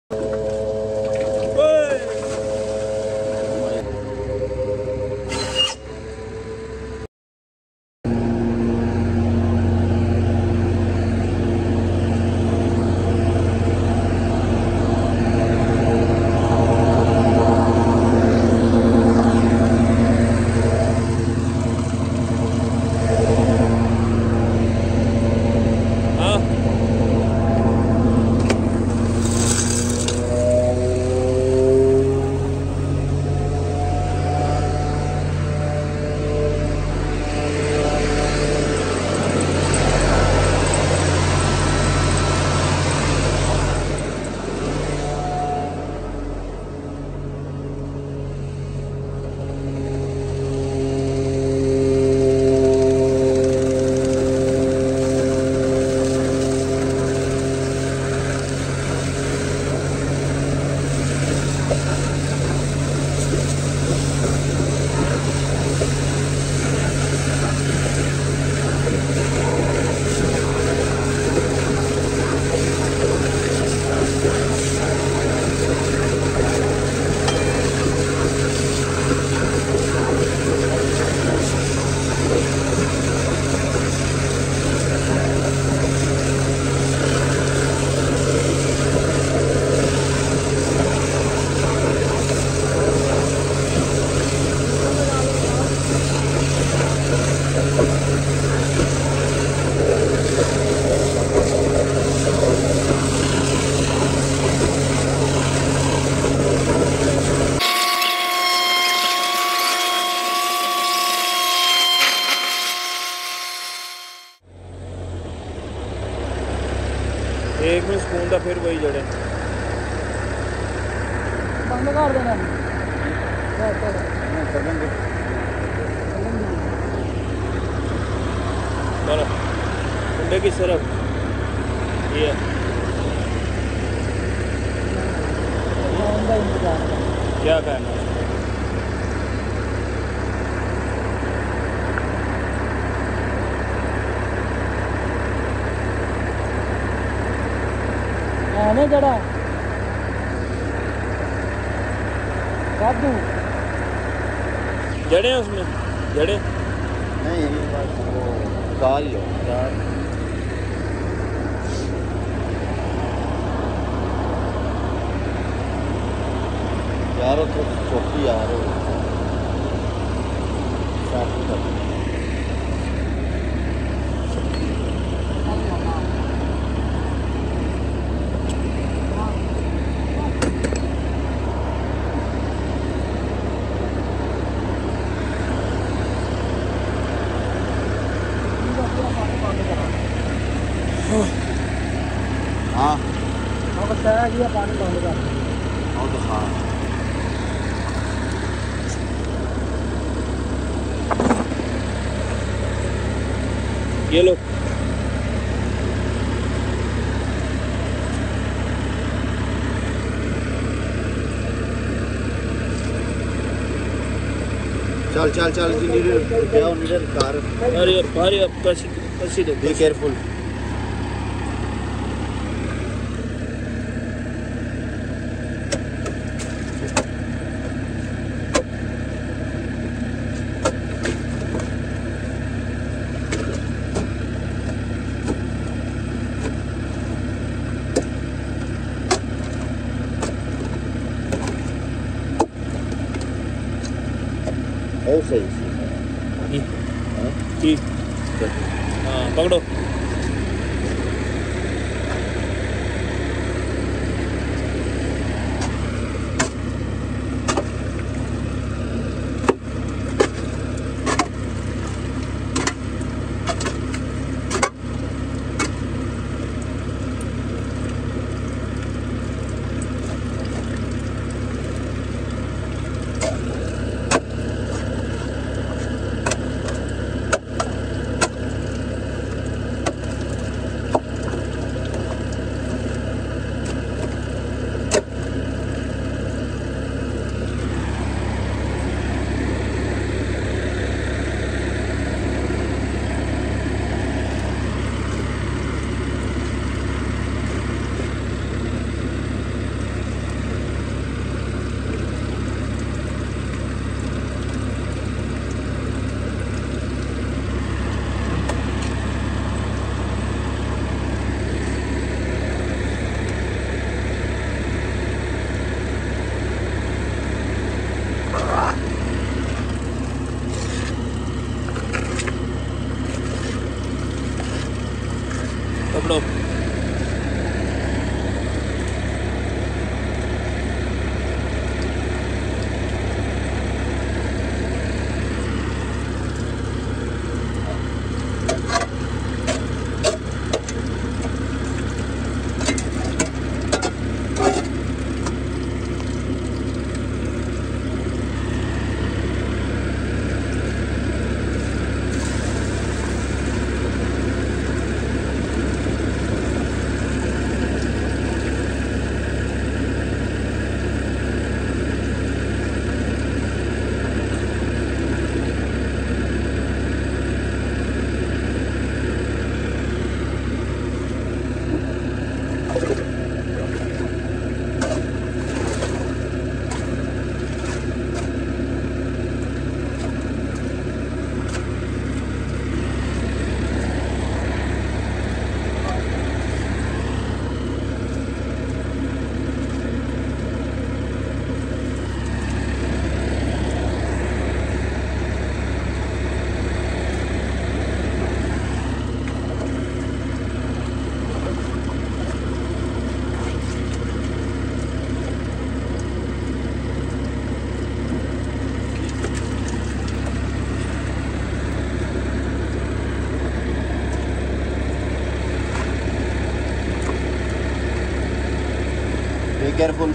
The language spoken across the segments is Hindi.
एक में सुकून था फिर वही जड़े बंद कर देना। चलो कुंडे की सिर्फ ये क्या कहना है? आने जड़ा जड़े हैं उसमें जड़े नहीं वो दाल ही है दाल यार तो छोटी यार हाँ बताया कि पानी बंद कर तो हाँ ये लो चल चल चल क्या नीडर कार अरे अब कसी दो बी केयरफुल और सही ठीक हाँ पकड़ो Be careful.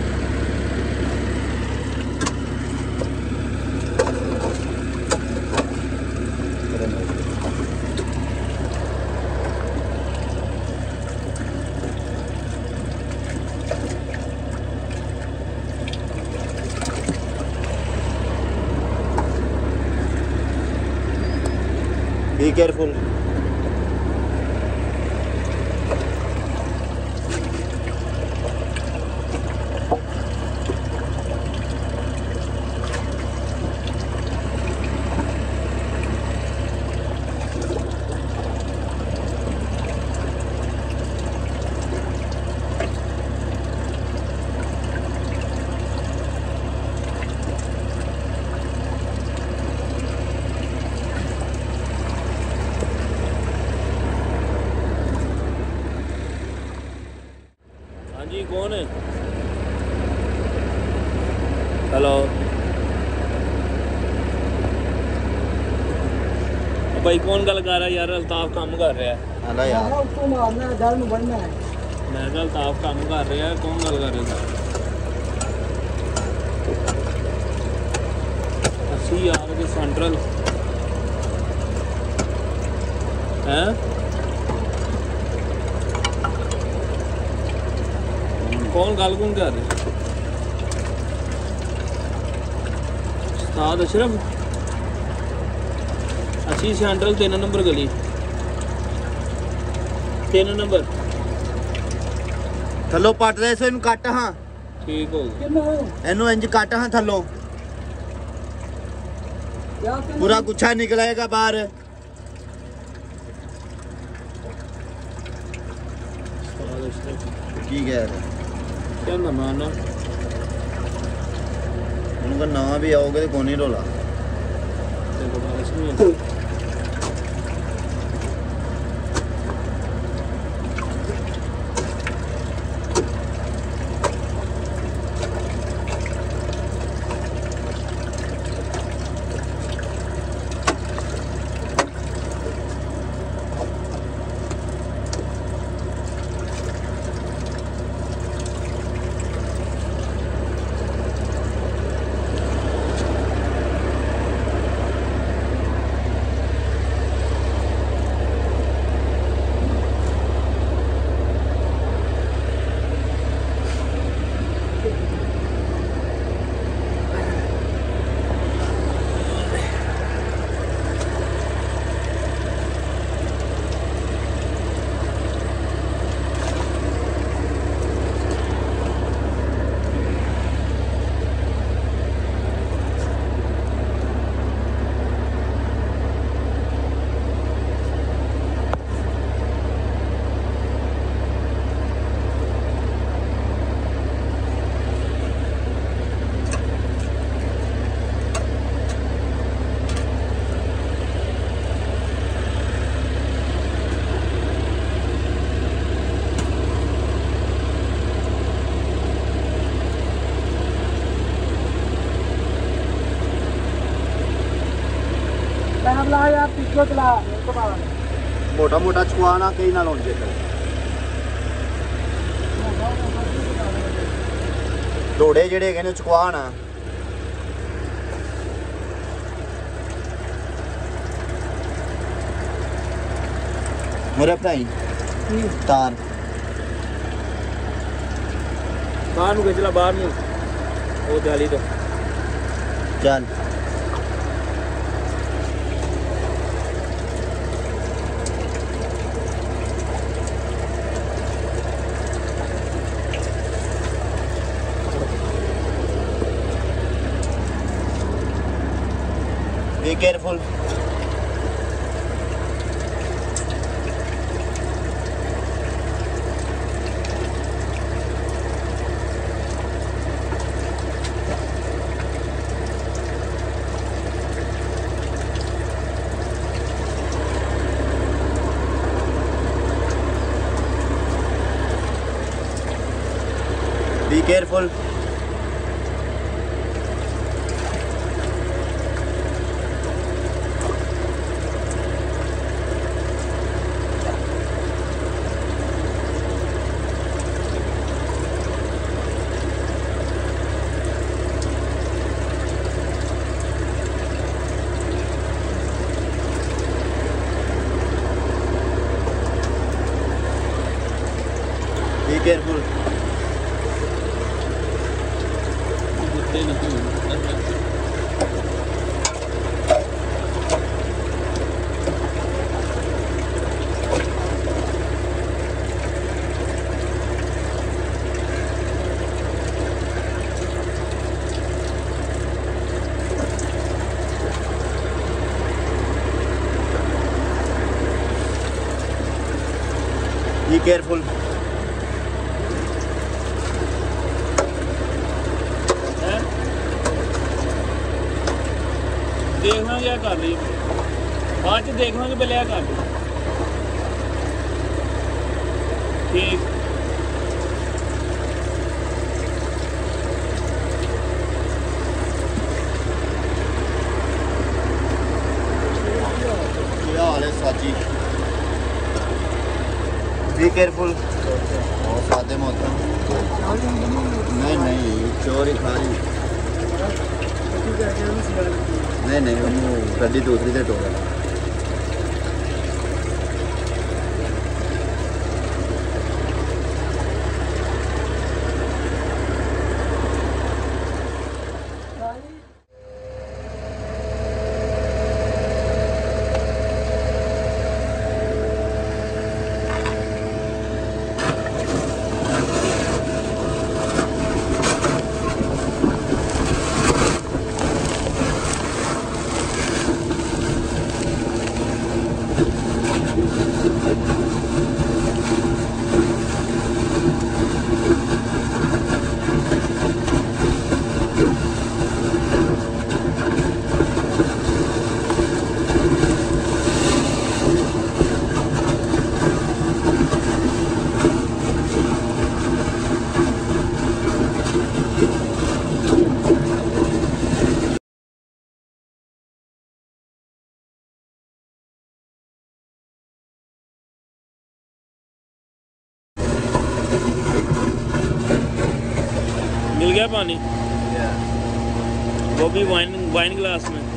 Be careful. हाँ जी कौन है? हेलो भाई कौन गल कर रहा है यार? अल्ताफ काम कर रहा है। आला यार उसको मारना है, जड़ में बढ़ना है। मैं कहा अल्ताफ काम कर रहा है, कौन गल कर रहा है? 80 यार के सेंट्रल हैं? कौन गल कौन कर रहा है? उस्ताद अशरफ 80 सेंट्रल 3 नंबर गली 3 नंबर थल्लो पट दे सो इनू कट हां ठीक हो गया। कितना इनू इंज कट हां थल्लो क्या कितना? पूरा गुच्छा निकलेगा बाहर उस्ताद अशरफ की कह रहा क्या नाम है ना? उनका नाम भी आओगे तो कौन ही रोला तेरे बारिश नहीं है। टाइम ला यार, पीछे चला मेरे को मार। मोटा मोटा चुआना कहीं ना लौट जाए ढोड़े ਜਿਹੜੇ ਹੈਗੇ ਨੇ ਚੁਕਵਾਣਾ मेरे भाई तार बाहर ਨੂੰ ਖਿੱਚ ਲਾ ਬਾਹਰ ਨੂੰ ਉਹ ਜਾਲੀ ਤੋਂ चल Be careful. Be careful. Careful. Be careful. देखना क्या कर रही है, बाद च देखना कि पहले कर रही ठीक। क्या हाल है साजी? Be careful. और सादे मौसम नहीं चोरी खाली नहीं उन्होंने गड्डी दूसरी से टोका। मिल गया पानी, वो भी वाइन ग्लास में।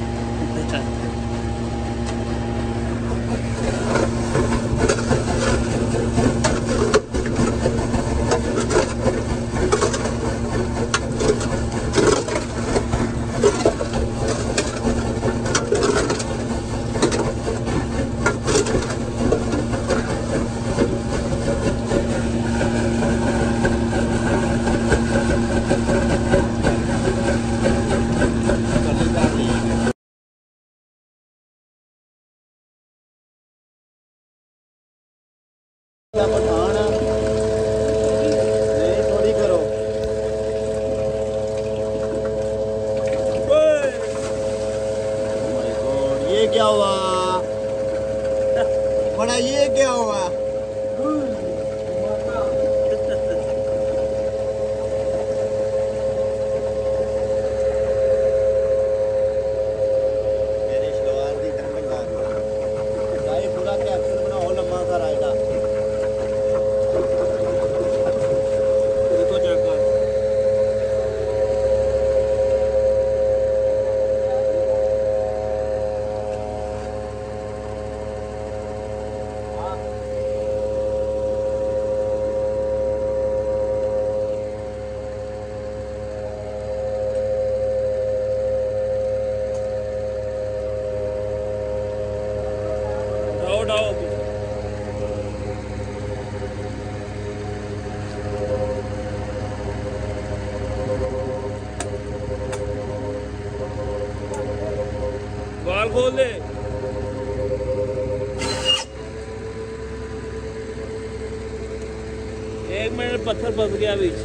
थोड़ी करो। ये क्या हुआ बड़ा, ये क्या हुआ? मेरे शलवार दी ढंग ला दी पूरा क्या अक्सर बना हो लम्मा सा रायता। देखो चेक कर, उठाओ बाल खोल दे। एक मिनट, पत्थर फंस गया बीच।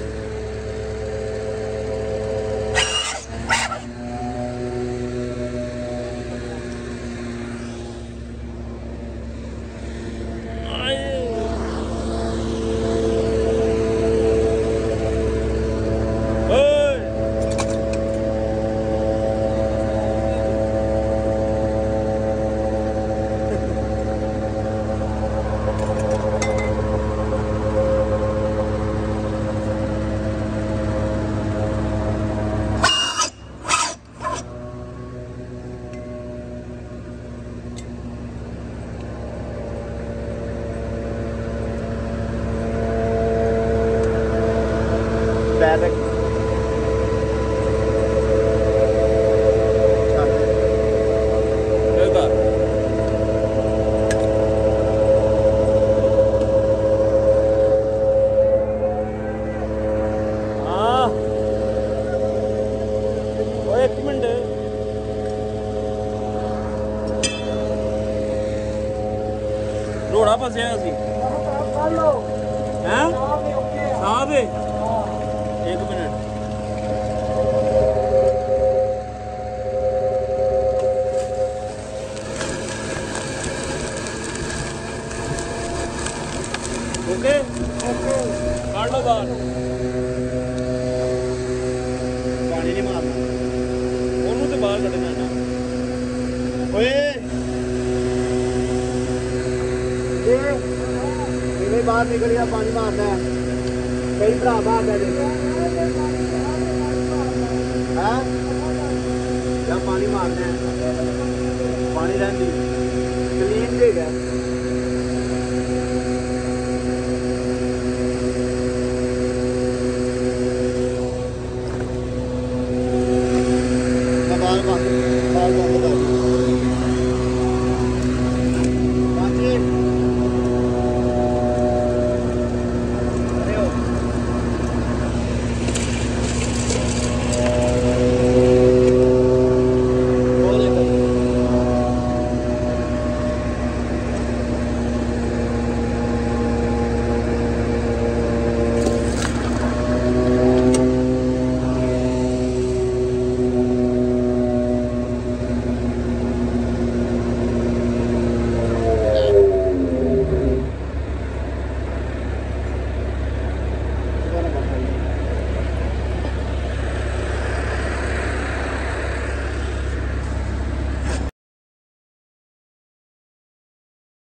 पैर रख एक मिनट रोड़ा फसिया सी कर लो हैं ओके साहब एक मिनट ओके ओके काट लो बाहर पानी नहीं मारना ਉਹਨੂੰ ਤੇ ਬਾਹਰ ਕੱਢਣਾ ਨਾ ओए ये इन्हें बाहर निकल गया पानी मारना है कई भरा बाहर है या पानी मारना है पानी रहने क्लीन देगा